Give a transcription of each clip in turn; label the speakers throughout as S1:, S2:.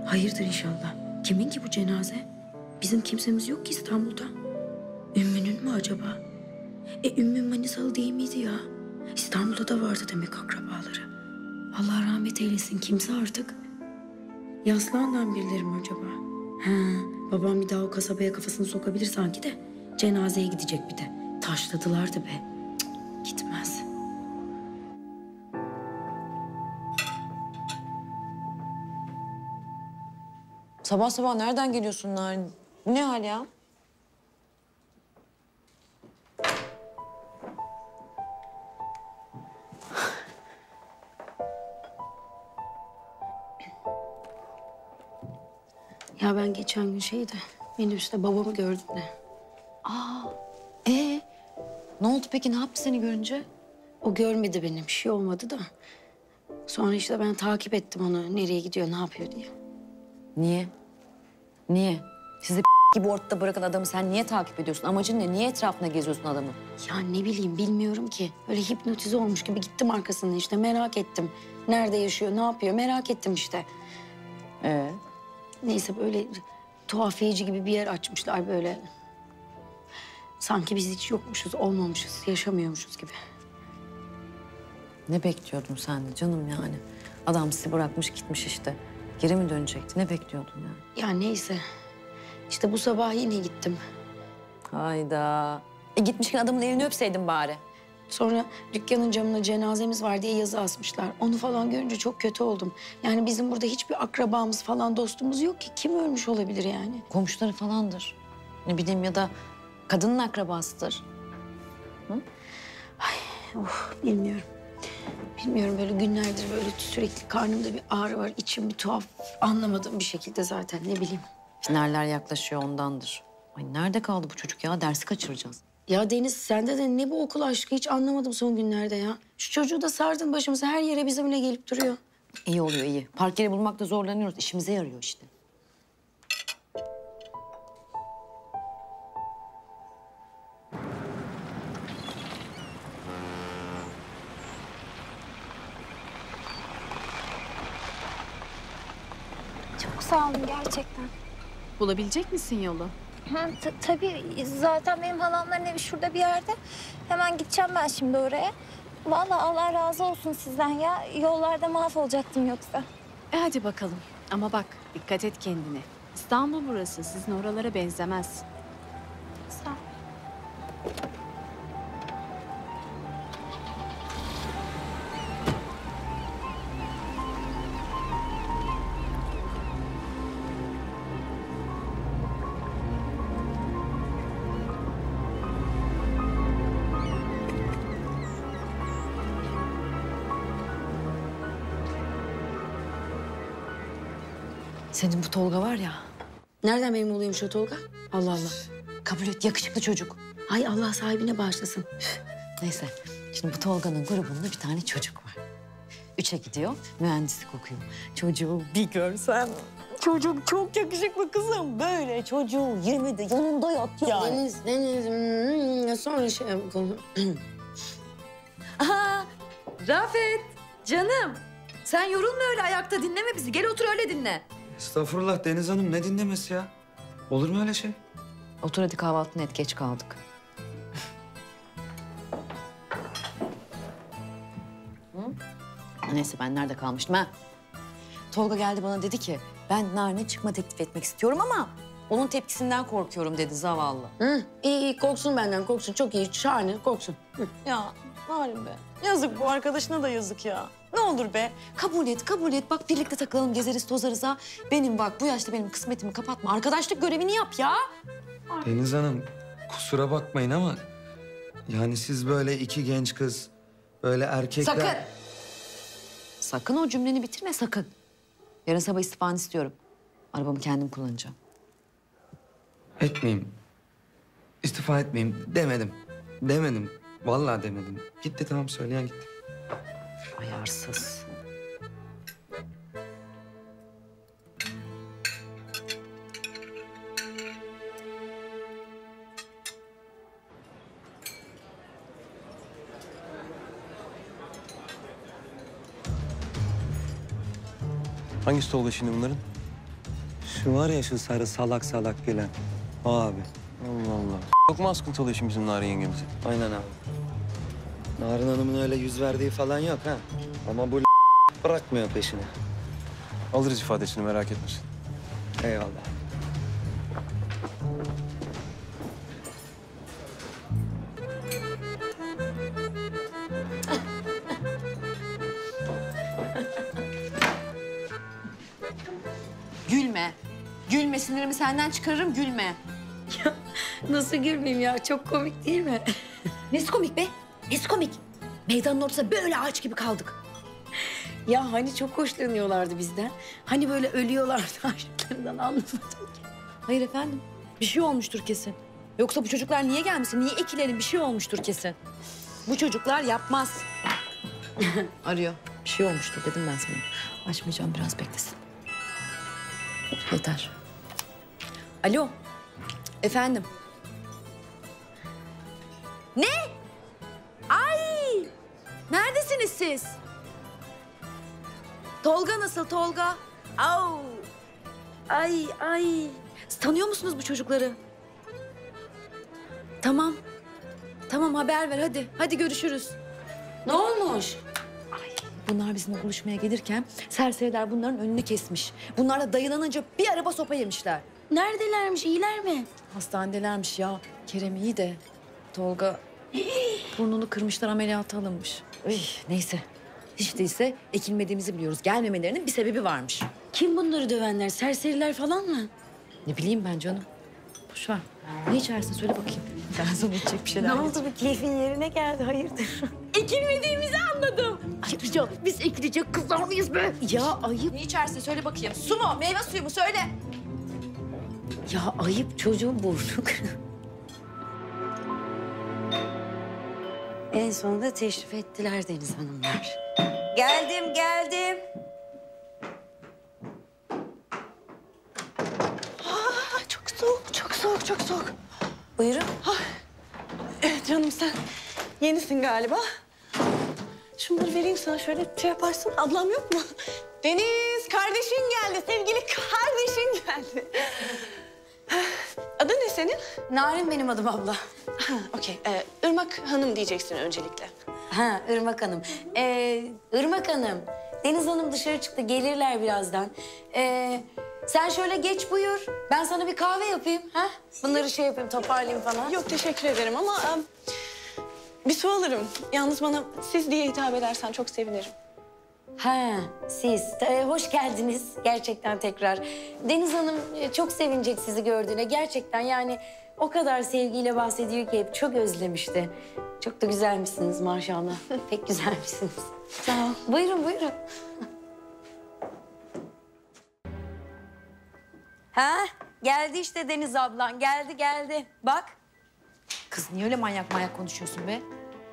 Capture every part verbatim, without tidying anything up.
S1: Hayırdır inşallah. Kimin ki bu cenaze? Bizim kimsemiz yok ki İstanbul'da. Ümmü'nün mü acaba? E Ümmü Manisalı değil miydi ya? İstanbul'da da vardı demek akrabaları. Allah rahmet eylesin kimse artık. Yaslı andan birileri mi acaba? Ha, babam bir daha o kasabaya kafasını sokabilir sanki de. Cenazeye gidecek bir de. Taşladılar da be. Cık, gitmez.
S2: Sabah sabah nereden geliyorsun Narin? Bu ne hal ya?
S1: Ya ben geçen gün şeydi, minibüste babamı gördüm de.
S2: Ee, ne oldu peki? Ne yaptı seni görünce?
S1: O görmedi beni, bir şey olmadı da. Sonra işte ben takip ettim onu, nereye gidiyor, ne yapıyor diye.
S2: Niye? Niye? Sizi gibi ortada bırakan adamı sen niye takip ediyorsun? Amacın ne? Niye etrafına geziyorsun adamı?
S1: Ya ne bileyim, bilmiyorum ki. Öyle hipnotize olmuş gibi gittim arkasından işte, merak ettim. Nerede yaşıyor, ne yapıyor, merak ettim işte.
S2: Ee?
S1: Neyse böyle tuhafiyeci gibi bir yer açmışlar böyle. Sanki biz hiç yokmuşuz, olmamışız, yaşamıyormuşuz gibi.
S2: Ne bekliyordun sen de canım yani? Adam sizi bırakmış gitmiş işte. Geri mi dönecekti? Ne bekliyordun yani?
S1: Ya neyse. İşte bu sabah yine gittim.
S2: Hayda. E gitmişken adamın elini öpseydin bari.
S1: Sonra dükkanın camına cenazemiz var diye yazı asmışlar. Onu falan görünce çok kötü oldum. Yani bizim burada hiçbir akrabamız falan dostumuz yok ki. Kim ölmüş olabilir yani?
S2: Komşuları falandır. Ne bileyim ya da kadının akrabasıdır.
S1: Oh, bilmiyorum. Bilmiyorum, böyle günlerdir böyle sürekli karnımda bir ağrı var. İçim bir tuhaf, anlamadığım bir şekilde zaten, ne bileyim.
S2: Finaller yaklaşıyor ondandır. Ay nerede kaldı bu çocuk ya? Dersi kaçıracağız.
S1: Ya Deniz, sende de ne bu okul aşkı, hiç anlamadım son günlerde ya. Şu çocuğu da sardın başımıza, her yere bizimle gelip duruyor.
S2: İyi oluyor iyi. Park yeri bulmakta zorlanıyoruz. İşimize yarıyor işte.
S3: Çok sağ olun gerçekten.
S4: Bulabilecek misin yolu?
S3: Ha, ta- tabii zaten benim halamların evi şurada bir yerde. Hemen gideceğim ben şimdi oraya. Vallahi Allah razı olsun sizden ya. Yollarda mahvolacaktım yoksa.
S4: E hadi bakalım. Ama bak dikkat et kendine. İstanbul burası. Sizin oralara benzemez.
S3: Sağ ol.
S2: Senin bu Tolga var ya.
S1: Nereden benim olayım şu Tolga? Allah Allah.
S2: Kabul et yakışıklı çocuk.
S1: Ay Allah sahibine bağışlasın.
S2: Neyse. Şimdi bu Tolga'nın grubunda bir tane çocuk var. Üçe gidiyor, mühendislik okuyor. Çocuğu bir görsen. Çocuk çok yakışıklı kızım. Böyle çocuğu yirmide yanında yat yani.
S1: Deniz, Deniz. hmm, sonra şey yapalım.
S2: Aha, Rafet, canım. Sen yorulma öyle ayakta dinleme bizi. Gel otur öyle dinle.
S5: Estağfurullah Deniz Hanım, ne dinlemesi ya? Olur mu öyle şey?
S2: Otur hadi kahvaltını et, geç kaldık. Hı? Neyse ben nerede kalmıştım ha? Tolga geldi bana dedi ki ben Narin'e çıkma teklif etmek istiyorum ama onun tepkisinden korkuyorum dedi zavallı.
S1: Hı, iyi iyi, korksun benden, korksun. Çok iyi, şahane, korksun. Hı.
S2: Ya Narin be. Yazık bu arkadaşına da yazık ya. Ne olur be. Kabul et, kabul et. Bak birlikte takılalım, gezeriz, tozarız ha. Benim bak bu yaşta benim kısmetimi kapatma. Arkadaşlık görevini yap ya.
S5: Deniz Hanım, kusura bakmayın ama... yani siz böyle iki genç kız, böyle erkekler...
S2: Sakın. Sakın o cümleni bitirme sakın. Yarın sabah istifanı istiyorum. Arabamı kendim kullanacağım.
S5: Etmeyeyim, istifa etmeyeyim demedim. Demedim, vallahi demedim. Gitti tamam, söyleyen gitti.
S2: Ayarsız.
S6: Hangisi Tolga şimdi bunların?
S5: Şu var ya şu sarı salak salak gülen. O abi.
S6: Allah Allah. Çok mu askıntılı işin bizim Narin yengemizi?
S5: Aynen abi. Narin Hanım'ın öyle yüz verdiği falan yok ha. Ama bu bırakmıyor peşini.
S6: Alırız ifadesini, merak etmesin.
S5: Eyvallah.
S2: Gülme. Gülme, sinirimi senden çıkarırım, gülme.
S1: Nasıl gülmeyeyim ya? Çok komik değil mi?
S2: Nesi komik be? Nesi komik? Meydanın ortasında böyle ağaç gibi kaldık.
S1: Ya hani çok hoşlanıyorlardı bizden. Hani böyle ölüyorlardı aşklarından, anlamadım ki.
S2: Hayır efendim, bir şey olmuştur kesin. Yoksa bu çocuklar niye gelmesin? Niye ekilelim? Bir şey olmuştur kesin. Bu çocuklar yapmaz. Arıyor. Bir şey olmuştur dedim ben sana. Açmayacağım, biraz beklesin. Yeter. Alo. Efendim. Ne? Ay! Neredesiniz siz? Tolga nasıl Tolga? Au! Ay ay. Tanıyor musunuz bu çocukları? Tamam. Tamam, haber ver hadi. Hadi görüşürüz.
S1: Ne olmuş?
S2: Bunlar bizimle buluşmaya gelirken serseriler bunların önünü kesmiş. Bunlar da dayılanınca bir araba sopa yemişler.
S1: Neredelermiş? İyiler mi?
S2: Hastanedelermiş ya. Kerem iyi de Tolga burnunu kırmışlar, ameliyata alınmış. Üy, neyse. Hiç değilse ekilmediğimizi biliyoruz. Gelmemelerinin bir sebebi varmış.
S1: Kim bunları dövenler? Serseriler falan mı?
S2: Ne bileyim ben canım. Boş ver. Ne içersin söyle bakayım. Ben sana içecek bir şeyler
S1: Ne
S2: getireyim.
S1: oldu? Bir keyfin yerine geldi. Hayırdır?
S2: Ekilmediğimizi anladım.
S1: Ayrıca biz ekilecek kızlar mıyız be? Ya ayıp.
S2: Ne içersin söyle bakayım. Su mu, meyve suyu mu söyle.
S1: Ya ayıp, çocuğun burnu kırık. En sonunda teşrif ettiler Deniz Hanımlar. Geldim, geldim.
S7: Çok soğuk, çok soğuk, çok soğuk.
S1: Buyurun.
S7: Evet canım, sen yenisin galiba. Şunları vereyim sana, şöyle şey yaparsın. Ablam yok mu? Deniz, kardeşin geldi. Sevgili kardeşin geldi. Adı ne senin?
S1: Narin benim adım abla.
S7: Ha, okey. Ee, Irmak Hanım diyeceksin öncelikle.
S1: Ha, Irmak Hanım. Ee, Irmak Hanım, Deniz Hanım dışarı çıktı. Gelirler birazdan. Ee, sen şöyle geç buyur. Ben sana bir kahve yapayım. Ha? Bunları şey yapayım, toparlayayım falan.
S7: Yok, teşekkür ederim ama em, bir su alırım. Yalnız bana siz diye hitap edersen çok sevinirim.
S1: Ha, siz. Ee, hoş geldiniz gerçekten tekrar. Deniz Hanım e, çok sevinecek sizi gördüğüne. Gerçekten yani o kadar sevgiyle bahsediyor ki hep çok özlemişti. Çok da güzelmişsiniz maşallah. Pek güzelmişsiniz.
S7: Sağ ol.
S1: Buyurun, buyurun. Ha, geldi işte Deniz ablan. Geldi, geldi. Bak.
S2: Kız niye öyle manyak manyak konuşuyorsun be?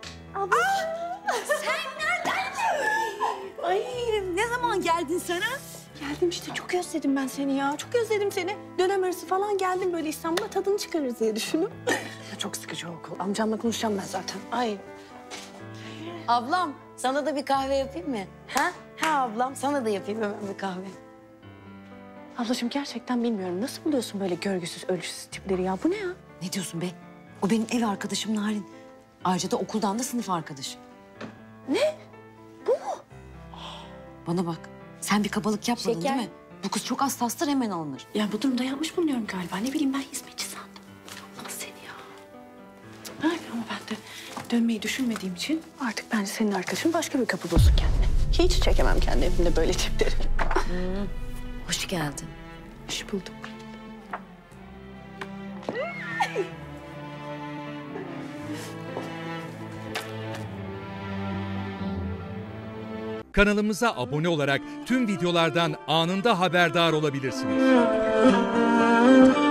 S7: Ay,
S2: Ne zaman geldin sen ha?
S7: geldim işte. Çok özledim ben seni ya. Çok özledim seni. Dönem arası falan geldim böyle İstanbul'a, tadını çıkarırız diye düşündüm. Çok sıkıcı okul. Amcamla konuşacağım ben zaten. Ay.
S1: Ablam, sana da bir kahve yapayım mı? Ha? Ha ablam, sana da yapayım hemen bir kahve.
S7: Ablacığım gerçekten bilmiyorum. Nasıl buluyorsun böyle görgüsüz, ölçüsüz tipleri ya? Bu ne ya?
S2: Ne diyorsun be? O benim ev arkadaşım Narin. Ayrıca da okuldan da sınıf arkadaşı.
S7: Ne? Bu mu?
S2: Bana bak. Sen bir kabalık yapmadın
S1: Şeker.
S2: değil mi? Bu kız çok hassastır, hemen alınır.
S7: Ya bu durumda yanlış bulunuyorum galiba. Ne bileyim, ben hizmetçi sandım. Nasıl seni ya? Ha, ama ben de dönmeyi düşünmediğim için artık bence senin arkadaşın başka bir kapı bulsun kendine. Hiç çekemem kendi evimde böyle tipleri.
S2: Hoş geldin.
S7: Hoş bulduk.
S8: Kanalımıza abone olarak tüm videolardan anında haberdar olabilirsiniz.